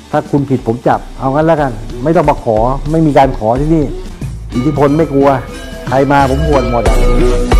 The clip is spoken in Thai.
ถ้าคุณผิดผมจับเอางั้นแล้วกันไม่ต้องมาขอไม่มีการขอที่นี่อิทธิพลไม่กลัวใครมาผมหวดหมด